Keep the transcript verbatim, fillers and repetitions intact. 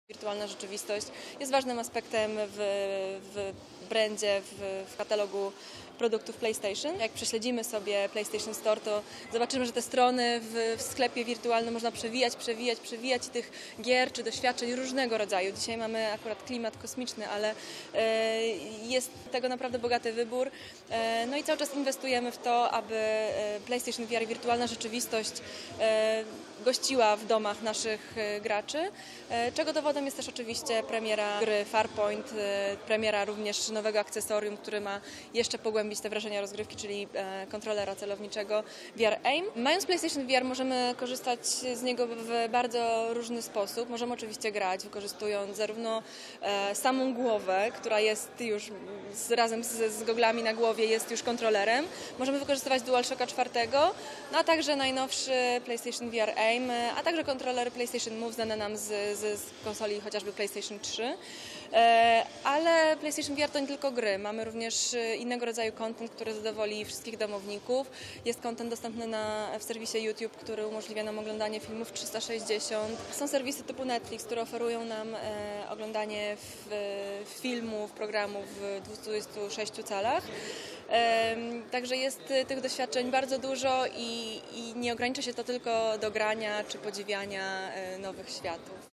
Wirtualna rzeczywistość jest ważnym aspektem w, w brandzie, w, w katalogu produktów PlayStation. Jak prześledzimy sobie PlayStation Store, to zobaczymy, że te strony w, w sklepie wirtualnym można przewijać, przewijać, przewijać tych gier czy doświadczeń różnego rodzaju. Dzisiaj mamy akurat klimat kosmiczny, ale e, jest tego naprawdę bogaty wybór. E, no i cały czas inwestujemy w to, aby PlayStation V R, wirtualna rzeczywistość, e, gościła w domach naszych graczy, czego dowodem jest też oczywiście premiera gry Farpoint, premiera również nowego akcesorium, który ma jeszcze pogłębić te wrażenia rozgrywki, czyli kontrolera celowniczego V R Aim. Mając PlayStation V R możemy korzystać z niego w bardzo różny sposób. Możemy oczywiście grać, wykorzystując zarówno samą głowę, która jest już z, razem z, z goglami na głowie jest już kontrolerem. Możemy wykorzystywać DualShocka czwartego, no a także najnowszy PlayStation V R Aim, a także kontrolery PlayStation Move znane nam z, z, z konsoli chociażby PlayStation trzy. Ale PlayStation V R to nie tylko gry. Mamy również innego rodzaju content, który zadowoli wszystkich domowników. Jest content dostępny na, w serwisie YouTube, który umożliwia nam oglądanie filmów trzysta sześćdziesiąt. Są serwisy typu Netflix, które oferują nam e, oglądanie w, filmów, programów w dwudziestu sześciu calach. E, także jest tych doświadczeń bardzo dużo i, i nie ogranicza się to tylko do grania czy podziwiania e, nowych światów.